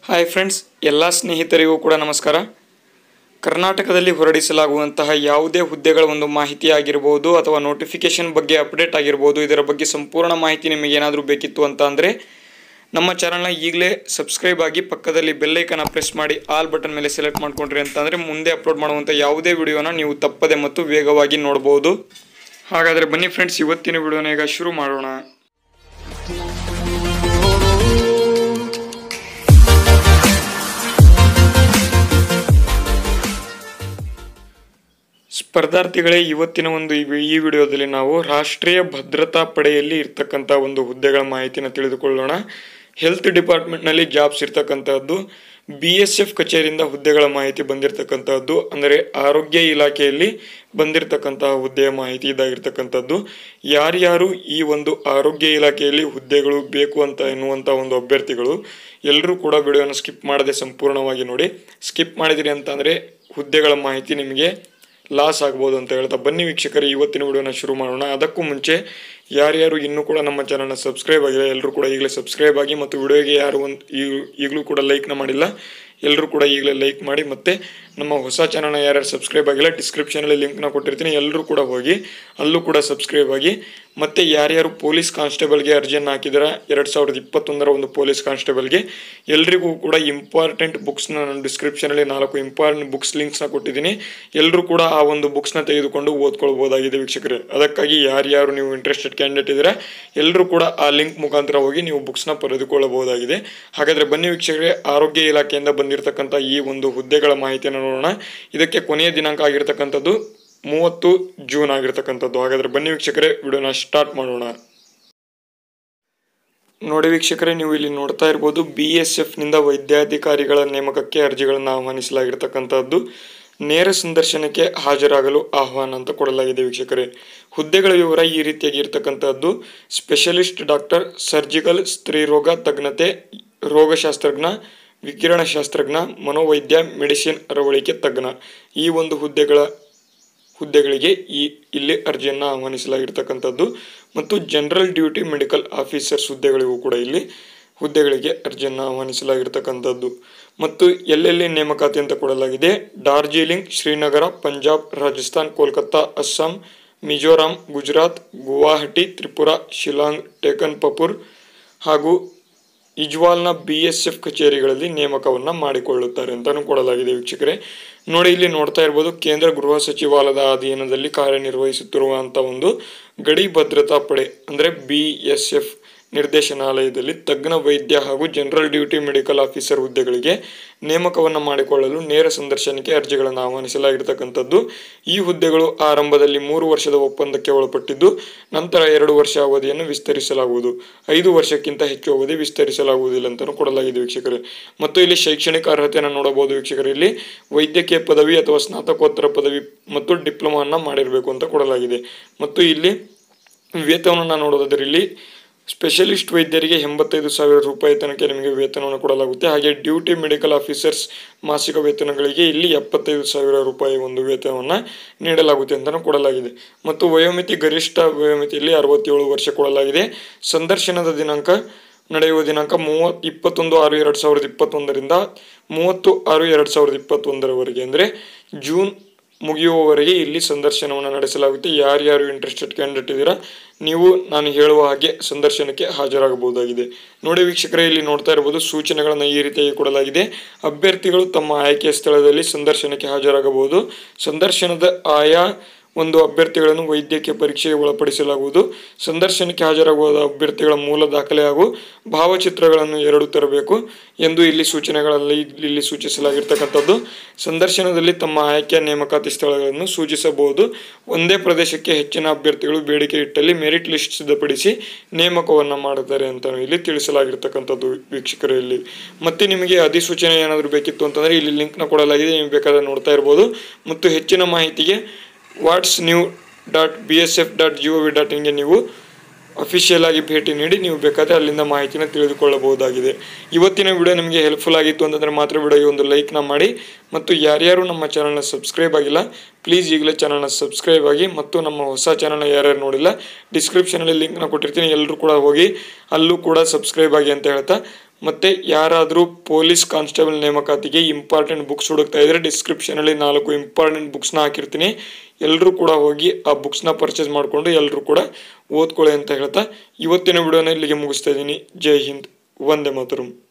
Hi friends, ಎಲ್ಲ ಸ್ನೇಹಿತರಿಗೂ ಕೂಡ ನಮಸ್ಕಾರ. ಕರ್ನಾಟಕದಲ್ಲಿ ಹೊರಡಿಸಲಾಗುವಂತಹ ಯಾವುದೇ ಹುದ್ದೆಗಳ ಒಂದು ಮಾಹಿತಿ ಆಗಿರಬಹುದು ಅಥವಾ ನೋಟಿಫಿಕೇಶನ್ ಬಗ್ಗೆ ಅಪ್ಡೇಟ್ ಆಗಿರಬಹುದು, ಇದರ ಬಗ್ಗೆ ಸಂಪೂರ್ಣ ಮಾಹಿತಿ ನಿಮಗೆ ಏನಾದರೂ ಬೇಕಿತ್ತು ಅಂತ ಅಂದರೆ ನಮ್ಮ ಚಾನಲ್ನ ಈಗಲೇ ಸಬ್ಸ್ಕ್ರೈಬ್ ಆಗಿ ಪಕ್ಕದಲ್ಲಿ ಬೆಲ್ ಐಕನ್ನ ಪ್ರೆಸ್ ಮಾಡಿ ಆಲ್ ಬಟನ್ ಮೇಲೆ ಸೆಲೆಕ್ಟ್ ಮಾಡ್ಕೊಂಡ್ರಿ ಅಂತಂದರೆ ಮುಂದೆ ಅಪ್ಲೋಡ್ ಮಾಡುವಂಥ ಯಾವುದೇ ವಿಡಿಯೋನ ನೀವು ತಪ್ಪದೆ ಮತ್ತು ವೇಗವಾಗಿ ನೋಡ್ಬೋದು. ಹಾಗಾದರೆ ಬನ್ನಿ ಫ್ರೆಂಡ್ಸ್, ಇವತ್ತಿನ ವಿಡಿಯೋನ ಈಗ ಶುರು ಮಾಡೋಣ. ಸ್ಪರ್ಧಾರ್ಥಿಗಳೇ, ಇವತ್ತಿನ ಈ ವಿಡಿಯೋದಲ್ಲಿ ನಾವು ರಾಷ್ಟ್ರೀಯ ಭದ್ರತಾ ಪಡೆಯಲ್ಲಿ ಇರ್ತಕ್ಕಂಥ ಒಂದು ಹುದ್ದೆಗಳ ಮಾಹಿತಿನ ತಿಳಿದುಕೊಳ್ಳೋಣ. ಹೆಲ್ತ್ ಡಿಪಾರ್ಟ್ಮೆಂಟ್ನಲ್ಲಿ ಜಾಬ್ಸ್ ಇರ್ತಕ್ಕಂಥದ್ದು, BSF ಕಚೇರಿಯಿಂದ ಹುದ್ದೆಗಳ ಮಾಹಿತಿ ಬಂದಿರತಕ್ಕಂಥದ್ದು, ಅಂದರೆ ಆರೋಗ್ಯ ಇಲಾಖೆಯಲ್ಲಿ ಬಂದಿರತಕ್ಕಂತಹ ಹುದ್ದೆಯ ಮಾಹಿತಿ ಇದಾಗಿರ್ತಕ್ಕಂಥದ್ದು. ಯಾರ್ಯಾರು ಈ ಒಂದು ಆರೋಗ್ಯ ಇಲಾಖೆಯಲ್ಲಿ ಹುದ್ದೆಗಳು ಬೇಕು ಅಂತ ಎನ್ನುವಂಥ ಒಂದು ಅಭ್ಯರ್ಥಿಗಳು ಎಲ್ಲರೂ ಕೂಡ ವಿಡಿಯೋನ ಸ್ಕಿಪ್ ಮಾಡದೆ ಸಂಪೂರ್ಣವಾಗಿ ನೋಡಿ. ಸ್ಕಿಪ್ ಮಾಡಿದಿರಿ ಅಂತಂದರೆ ಹುದ್ದೆಗಳ ಮಾಹಿತಿ ನಿಮಗೆ ಲಾಸ್ ಆಗ್ಬೋದು ಅಂತ ಹೇಳ್ತಾ ಬನ್ನಿ ವೀಕ್ಷಕರೇ, ಇವತ್ತಿನ ವಿಡಿಯೋನ ಶುರು ಮಾಡೋಣ. ಅದಕ್ಕೂ ಮುಂಚೆ ಯಾರ್ಯಾರು ಇನ್ನೂ ಕೂಡ ನಮ್ಮ ಚಾನಲ್ನ ಸಬ್ಸ್ಕ್ರೈಬ್ ಆಗಿಲ್ಲ ಎಲ್ಲರೂ ಕೂಡ ಈಗಲೇ ಸಬ್ಸ್ಕ್ರೈಬ್ ಆಗಿ, ಮತ್ತು ವಿಡಿಯೋಗೆ ಯಾರು ಈಗಲೂ ಕೂಡ ಲೈಕ್ನ ಮಾಡಿಲ್ಲ ಎಲ್ಲರೂ ಕೂಡ ಈಗಲೇ ಲೈಕ್ ಮಾಡಿ. ಮತ್ತು ನಮ್ಮ ಹೊಸ ಚಾನಲ್ನ ಯಾರ್ಯಾರು ಸಬ್ಸ್ಕ್ರೈಬ್ ಆಗಿಲ್ಲ ಡಿಸ್ಕ್ರಿಪ್ಷನಲ್ಲಿ ಲಿಂಕ್ನ ಕೊಟ್ಟಿರ್ತೀನಿ, ಎಲ್ಲರೂ ಕೂಡ ಹೋಗಿ ಅಲ್ಲೂ ಕೂಡ ಸಬ್ಸ್ಕ್ರೈಬ್ ಆಗಿ. ಮತ್ತು ಯಾರ್ಯಾರು ಪೊಲೀಸ್ ಕಾನ್ಸ್ಟೇಬಲ್ಗೆ ಅರ್ಜಿಯನ್ನು ಹಾಕಿದಾರ 2021 ಒಂದು ಪೊಲೀಸ್ ಕಾನ್ಸ್ಟೇಬಲ್ಗೆ, ಎಲ್ರಿಗೂ ಕೂಡ ಇಂಪಾರ್ಟೆಂಟ್ ಬುಕ್ಸ್ನ ನಾನು ಡಿಸ್ಕ್ರಿಪ್ಷನಲ್ಲಿ 4 ಇಂಪಾರ್ಟೆಂಟ್ ಬುಕ್ಸ್ ಲಿಂಕ್ಸ್ನ ಕೊಟ್ಟಿದ್ದೀನಿ. ಎಲ್ಲರೂ ಕೂಡ ಆ ಒಂದು ಬುಕ್ಸ್ನ ತೆಗೆದುಕೊಂಡು ಓದ್ಕೊಳ್ಬೋದಾಗಿದೆ ವೀಕ್ಷಕರೇ. ಅದಕ್ಕಾಗಿ ಯಾರ್ಯಾರು ನೀವು ಇಂಟ್ರೆಸ್ಟೆಡ್ ಕ್ಯಾಂಡಿಡೇಟ್ ಇದ್ದೀರಾ ಎಲ್ಲರೂ ಕೂಡ ಆ ಲಿಂಕ್ ಮುಖಾಂತರ ಹೋಗಿ ನೀವು ಬುಕ್ಸ್ನ ಪಡೆದುಕೊಳ್ಳಬಹುದಾಗಿದೆ. ಹಾಗಾದರೆ ಬನ್ನಿ ವೀಕ್ಷಕರೇ, ಆರೋಗ್ಯ ಇಲಾಖೆಯಿಂದ ಬಂದಿರತಕ್ಕಂಥ ಈ ಒಂದು ಹುದ್ದೆಗಳ ಮಾಹಿತಿಯನ್ನು ನೋಡೋಣ. ಇದಕ್ಕೆ ಕೊನೆಯ ದಿನಾಂಕ ಆಗಿರ್ತಕ್ಕಂಥದ್ದು 30 ಜೂನ್ ಆಗಿರ್ತಕ್ಕಂಥದ್ದು. ಹಾಗಾದರೆ ಬನ್ನಿ ವೀಕ್ಷಕರೇ, ವಿಡಿಯೋನ ಸ್ಟಾರ್ಟ್ ಮಾಡೋಣ. ನೋಡಿ ವೀಕ್ಷಕರೇ, ನೀವು ಇಲ್ಲಿ ನೋಡ್ತಾ ಇರ್ಬೋದು, BSFನಿಂದ ವೈದ್ಯಾಧಿಕಾರಿಗಳ ನೇಮಕಕ್ಕೆ ಅರ್ಜಿಗಳನ್ನು ಆಹ್ವಾನಿಸಲಾಗಿರ್ತಕ್ಕಂಥದ್ದು. ನೇರ ಸಂದರ್ಶನಕ್ಕೆ ಹಾಜರಾಗಲು ಆಹ್ವಾನ ಅಂತ ಕೊಡಲಾಗಿದೆ ವೀಕ್ಷಕರೇ. ಹುದ್ದೆಗಳ ವಿವರ ಈ ರೀತಿಯಾಗಿ ಇರ್ತಕ್ಕಂಥದ್ದು: ಸ್ಪೆಷಲಿಸ್ಟ್ ಡಾಕ್ಟರ್, ಸರ್ಜಿಕಲ್, ಸ್ತ್ರೀರೋಗ ತಜ್ಞತೆ, ರೋಗಶಾಸ್ತ್ರಜ್ಞ, ವಿಕಿರಣಶಾಸ್ತ್ರಜ್ಞ, ಮನೋವೈದ್ಯ, ಮೆಡಿಸಿನ್ ಅರವಳಿಕೆ ತಜ್ಞ. ಈ ಒಂದು ಹುದ್ದೆಗಳಿಗೆ ಇಲ್ಲಿ ಅರ್ಜಿಯನ್ನು ಆಹ್ವಾನಿಸಲಾಗಿರ್ತಕ್ಕಂಥದ್ದು. ಮತ್ತು ಜನರಲ್ ಡ್ಯೂಟಿ ಮೆಡಿಕಲ್ ಆಫೀಸರ್ಸ್ ಹುದ್ದೆಗಳಿಗೂ ಕೂಡ ಇಲ್ಲಿ ಹುದ್ದೆಗಳಿಗೆ ಅರ್ಜಿಯನ್ನು ಆಹ್ವಾನಿಸಲಾಗಿರ್ತಕ್ಕಂಥದ್ದು. ಮತ್ತು ಎಲ್ಲೆಲ್ಲಿ ನೇಮಕಾತಿ ಅಂತ ಕೊಡಲಾಗಿದೆ: ಡಾರ್ಜಿಲಿಂಗ್, ಶ್ರೀನಗರ, ಪಂಜಾಬ್, ರಾಜಸ್ಥಾನ್, ಕೋಲ್ಕತ್ತಾ, ಅಸ್ಸಾಂ, ಮಿಜೋರಾಂ, ಗುಜರಾತ್, ಗುವಾಹಟಿ, ತ್ರಿಪುರಾ, ಶಿಲಾಂಗ್, ಟೇಕನ್ಪಪುರ್ ಹಾಗೂ ಇಜ್ವಾಲ್ನ BSF ಕಚೇರಿಗಳಲ್ಲಿ ನೇಮಕವನ್ನು ಮಾಡಿಕೊಳ್ಳುತ್ತಾರೆ ಅಂತಲೂ ಕೊಡಲಾಗಿದೆ ವೀಕ್ಷಕರೇ. ನೋಡಿ, ಇಲ್ಲಿ ನೋಡ್ತಾ ಇರ್ಬೋದು, ಕೇಂದ್ರ ಗೃಹ ಸಚಿವಾಲಯದ ಅಧೀನದಲ್ಲಿ ಕಾರ್ಯನಿರ್ವಹಿಸುತ್ತಿರುವಂಥ ಒಂದು ಗಡಿ ಭದ್ರತಾ ಪಡೆ ಅಂದರೆ BSF ನಿರ್ದೇಶನಾಲಯದಲ್ಲಿ ತಜ್ಞ ವೈದ್ಯ ಹಾಗೂ ಜನರಲ್ ಡ್ಯೂಟಿ ಮೆಡಿಕಲ್ ಆಫೀಸರ್ ಹುದ್ದೆಗಳಿಗೆ ನೇಮಕವನ್ನು ಮಾಡಿಕೊಳ್ಳಲು ನೇರ ಸಂದರ್ಶನಕ್ಕೆ ಅರ್ಜಿಗಳನ್ನು ಆಹ್ವಾನಿಸಲಾಗಿರ್ತಕ್ಕಂಥದ್ದು. ಈ ಹುದ್ದೆಗಳು ಆರಂಭದಲ್ಲಿ 3 ವರ್ಷದ ಒಪ್ಪಂದಕ್ಕೆ ಒಳಪಟ್ಟಿದ್ದು, ನಂತರ 2 ವರ್ಷ ಅವಧಿಯನ್ನು ವಿಸ್ತರಿಸಲಾಗುವುದು. 5 ವರ್ಷಕ್ಕಿಂತ ಹೆಚ್ಚು ಅವಧಿ ವಿಸ್ತರಿಸಲಾಗುವುದಿಲ್ಲ ಅಂತಲೂ ಕೊಡಲಾಗಿದೆ ವೀಕ್ಷಕರೇ. ಮತ್ತು ಇಲ್ಲಿ ಶೈಕ್ಷಣಿಕ ಅರ್ಹತೆಯನ್ನು ನೋಡಬಹುದು ವೀಕ್ಷಕರೇ. ಇಲ್ಲಿ ವೈದ್ಯಕೀಯ ಪದವಿ ಅಥವಾ ಸ್ನಾತಕೋತ್ತರ ಪದವಿ ಮತ್ತು ಡಿಪ್ಲೊಮಾವನ್ನು ಮಾಡಿರಬೇಕು ಅಂತ ಕೊಡಲಾಗಿದೆ. ಮತ್ತು ಇಲ್ಲಿ ವೇತನವನ್ನು ನೋಡೋದಾದರೆ ಇಲ್ಲಿ ಸ್ಪೆಷಲಿಸ್ಟ್ ವೈದ್ಯರಿಗೆ 85,000 ರೂಪಾಯಿ ತನಕ ನಿಮಗೆ ವೇತನವನ್ನು ಕೊಡಲಾಗುತ್ತೆ. ಹಾಗೆ ಡ್ಯೂಟಿ ಮೆಡಿಕಲ್ ಆಫೀಸರ್ಸ್ ಮಾಸಿಕ ವೇತನಗಳಿಗೆ ಇಲ್ಲಿ 75,000 ರೂಪಾಯಿ ಒಂದು ವೇತನವನ್ನು ನೀಡಲಾಗುತ್ತೆ ಅಂತಲೂ ಕೊಡಲಾಗಿದೆ. ಮತ್ತು ವಯೋಮಿತಿ, ಗರಿಷ್ಠ ವಯೋಮಿತಿಯಲ್ಲಿ 67 ವರ್ಷ ಕೊಡಲಾಗಿದೆ. ಸಂದರ್ಶನದ ನಡೆಯುವ ದಿನಾಂಕ 21/6/2021ರಿಂದ 30/6/2021 ಅಂದರೆ ಜೂನ್ ಮುಗಿಯುವವರೆಗೆ ಇಲ್ಲಿ ಸಂದರ್ಶನವನ್ನು ನಡೆಸಲಾಗುತ್ತೆ. ಯಾರ್ಯಾರು ಇಂಟ್ರೆಸ್ಟೆಡ್ ಕ್ಯಾಂಡಿಡೇಟ್ ಇದ್ದೀರಾ ನೀವು ನಾನು ಹೇಳುವ ಹಾಗೆ ಸಂದರ್ಶನಕ್ಕೆ ಹಾಜರಾಗಬಹುದಾಗಿದೆ. ನೋಡಿ ವೀಕ್ಷಕರೇ, ಇಲ್ಲಿ ನೋಡ್ತಾ ಇರಬಹುದು, ಸೂಚನೆಗಳನ್ನು ಈ ರೀತಿಯಾಗಿ ಕೊಡಲಾಗಿದೆ. ಅಭ್ಯರ್ಥಿಗಳು ತಮ್ಮ ಆಯ್ಕೆಯ ಸ್ಥಳದಲ್ಲಿ ಸಂದರ್ಶನಕ್ಕೆ ಹಾಜರಾಗಬಹುದು. ಸಂದರ್ಶನದ ಆಯಾ ಒಂದು ಅಭ್ಯರ್ಥಿಗಳನ್ನು ವೈದ್ಯಕೀಯ ಪರೀಕ್ಷೆಗೆ ಒಳಪಡಿಸಲಾಗುವುದು. ಸಂದರ್ಶನಕ್ಕೆ ಹಾಜರಾಗುವ ಅಭ್ಯರ್ಥಿಗಳ ಮೂಲ ದಾಖಲೆ ಹಾಗೂ ಭಾವಚಿತ್ರಗಳನ್ನು 2 ತರಬೇಕು ಎಂದು ಇಲ್ಲಿ ಸೂಚಿಸಲಾಗಿರ್ತಕ್ಕಂಥದ್ದು. ಸಂದರ್ಶನದಲ್ಲಿ ತಮ್ಮ ಆಯ್ಕೆಯ ನೇಮಕಾತಿ ಸ್ಥಳಗಳನ್ನು ಸೂಚಿಸಬಹುದು. ಒಂದೇ ಪ್ರದೇಶಕ್ಕೆ ಹೆಚ್ಚಿನ ಅಭ್ಯರ್ಥಿಗಳು ಬೇಡಿಕೆ ಇಟ್ಟಲ್ಲಿ ಮೆರಿಟ್ ಲಿಸ್ಟ್ ಸಿದ್ಧಪಡಿಸಿ ನೇಮಕವನ್ನು ಮಾಡುತ್ತಾರೆ ಅಂತ ಇಲ್ಲಿ ತಿಳಿಸಲಾಗಿರ್ತಕ್ಕಂಥದ್ದು ವೀಕ್ಷಕರಲ್ಲಿ. ಮತ್ತೆ ನಿಮಗೆ ಅಧಿಸೂಚನೆ ಏನಾದರೂ ಬೇಕಿತ್ತು ಅಂತಂದರೆ ಇಲ್ಲಿ ಲಿಂಕ್ನ ಕೊಡಲಾಗಿದೆ, ನೀವು ಬೇಕಾದ್ರೆ ನೋಡ್ತಾ ಇರ್ಬೋದು. ಮತ್ತು ಹೆಚ್ಚಿನ ಮಾಹಿತಿಗೆ whatsnew.bsf.gov.in ನೀವು ಅಫಿಷಿಯಲ್ ಆಗಿ ಭೇಟಿ ನೀಡಿ ನೀವು ಬೇಕಾದರೆ ಅಲ್ಲಿಂದ ಮಾಹಿತಿನ ತಿಳಿದುಕೊಳ್ಳಬಹುದಾಗಿದೆ. ಇವತ್ತಿನ ವಿಡಿಯೋ ನಿಮಗೆ ಹೆಲ್ಪ್ಫುಲ್ ಆಗಿತ್ತು ಅಂತಂದರೆ ಮಾತ್ರ ವಿಡಿಯೋಗೆ ಒಂದು ಲೈಕ್ನ ಮಾಡಿ. ಮತ್ತು ಯಾರ್ಯಾರು ನಮ್ಮ ಚಾನಲ್ನ ಸಬ್ಸ್ಕ್ರೈಬ್ ಆಗಿಲ್ಲ ಪ್ಲೀಸ್ ಈಗಲೇ ಚಾನಲ್ನ ಸಬ್ಸ್ಕ್ರೈಬ್ ಆಗಿ. ಮತ್ತು ನಮ್ಮ ಹೊಸ ಚಾನಲ್ನ ಯಾರ್ಯಾರು ನೋಡಿಲ್ಲ ಡಿಸ್ಕ್ರಿಪ್ಷನಲ್ಲಿ ಲಿಂಕ್ನ ಕೊಟ್ಟಿರ್ತೀನಿ, ಎಲ್ಲರೂ ಕೂಡ ಹೋಗಿ ಅಲ್ಲೂ ಕೂಡ ಸಬ್ಸ್ಕ್ರೈಬ್ ಆಗಿ ಅಂತ ಹೇಳ್ತಾ ಮತ್ತು ಯಾರಾದರೂ ಪೊಲೀಸ್ ಕಾನ್ಸ್ಟೇಬಲ್ ನೇಮಕಾತಿಗೆ ಇಂಪಾರ್ಟೆಂಟ್ ಬುಕ್ಸ್ ಹುಡುಕ್ತಾ ಇದ್ದರೆ ಡಿಸ್ಕ್ರಿಪ್ಷನಲ್ಲಿ 4 ಇಂಪಾರ್ಟೆಂಟ್ ಬುಕ್ಸ್ನ ಹಾಕಿರ್ತೀನಿ. ಎಲ್ಲರೂ ಕೂಡ ಹೋಗಿ ಆ ಬುಕ್ಸ್ನ ಪರ್ಚೇಸ್ ಮಾಡಿಕೊಂಡು ಎಲ್ಲರೂ ಕೂಡ ಓದ್ಕೊಳ್ಳಿ ಅಂತ ಹೇಳ್ತಾ ಇವತ್ತಿನ ವಿಡಿಯೋನ ಇಲ್ಲಿಗೆ ಮುಗಿಸ್ತಾ ಇದ್ದೀನಿ. ಜೈ ಹಿಂದ್, ವಂದೇ ಮಾತರಂ.